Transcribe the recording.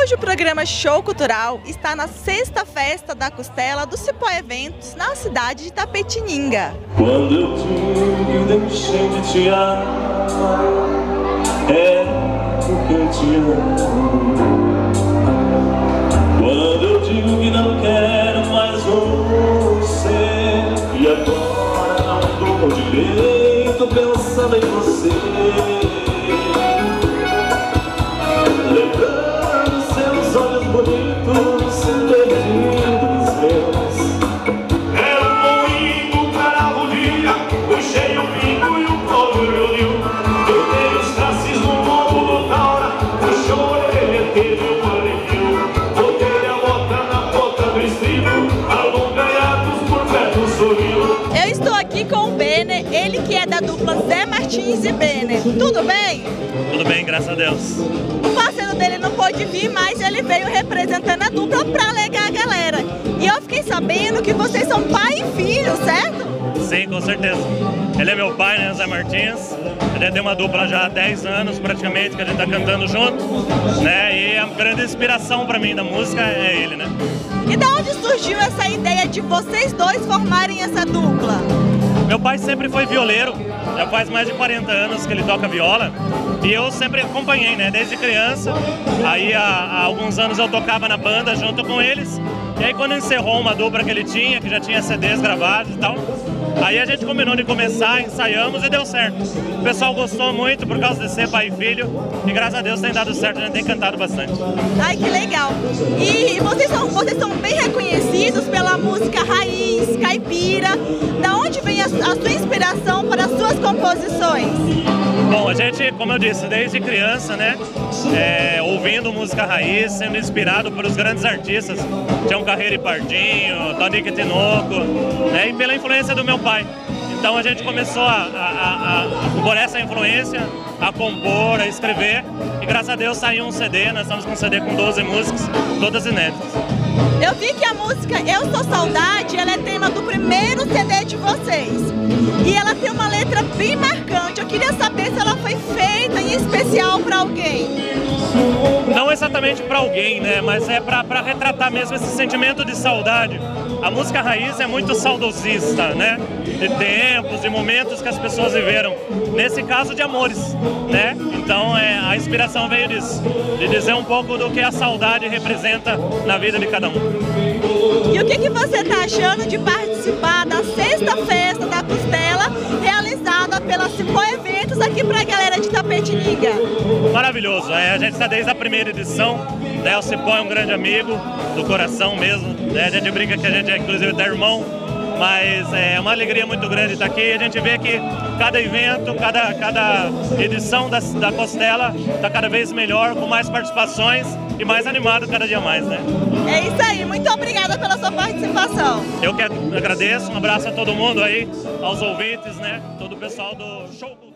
Hoje o programa Show Cultural está na 6ª Festa da Costela do Cipó Eventos, na cidade de Itapetininga. Quando eu digo deixei de te amar, é porque eu te amo. Quando eu digo que não quero mais você, e agora não dou direito pensando em você. Lembrando seus olhos bonitos, perdidos meus. Era um moinho para a rodilha, puxei o pingo e o couro reuniu. Eu dei os traços no lombo do Taura, puxou a orelha, teve um arrepio. Botei a bota na ponta do estribo, alongaiados por perto sorriu. Eu estou aqui com o Benner, ele que é da dupla Zé Martins e Benner. Tudo bem? Tudo bem, graças a Deus. O parceiro dele não pôde vir, mas ele veio representando a dupla para alegar a galera. E eu fiquei sabendo que vocês são pai e filho, certo? Sim, com certeza. Ele é meu pai, né, Zé Martins. Ele tem uma dupla já há 10 anos, praticamente, que a gente tá cantando junto, né? E a grande inspiração para mim da música é ele, né? E da onde surgiu essa ideia de vocês dois formarem essa dupla? Meu pai sempre foi violeiro, já faz mais de 40 anos que ele toca viola. E eu sempre acompanhei, né, desde criança. Aí há alguns anos eu tocava na banda junto com eles. E aí quando encerrou uma dupla que ele tinha, que já tinha CDs gravados e tal, aí a gente combinou de começar, ensaiamos e deu certo. O pessoal gostou muito por causa de ser pai e filho. E graças a Deus tem dado certo, a gente tem cantado bastante. Ai, que legal! E vocês são bem reconhecidos pela música raiz, caipira. Da onde vem a sua inspiração para as suas composições? Bom, a gente, como eu disse, desde criança, né, ouvindo música raiz, sendo inspirado pelos grandes artistas, Tião Carreiro e Pardinho, Tonico e Tinoco, né, e pela influência do meu pai. Então a gente começou por essa influência, a compor, a escrever, e graças a Deus saiu um CD, nós estamos com um CD com 12 músicas, todas inéditas. Eu vi que a música Eu Sou Saudade, ela é tema do primeiro CD de vocês. E ela tem uma letra bem marcante. Eu queria saber se ela foi feita em especial para alguém. Não exatamente para alguém, né? Mas é para retratar mesmo esse sentimento de saudade. A música raiz é muito saudosista, né? De tempos, de momentos que as pessoas viveram. Nesse caso, de amores, né? Então a inspiração veio disso, de dizer um pouco do que a saudade representa na vida de cada um. E o que você está achando de participar da 6ª Festa da Costela, realizada pela Cipó Eventos aqui para a galera de Itapetininga? Maravilhoso, a gente está desde a primeira edição, né? O Cipó é um grande amigo do coração mesmo, né? A gente brinca que a gente é inclusive até irmão, mas é uma alegria muito grande estar aqui. A gente vê que cada evento, cada edição da Costela está cada vez melhor, com mais participações e mais animado cada dia mais, né? É isso aí, muito obrigada pela sua participação. Eu que agradeço, um abraço a todo mundo aí, aos ouvintes, né? Todo o pessoal do Show Cultural.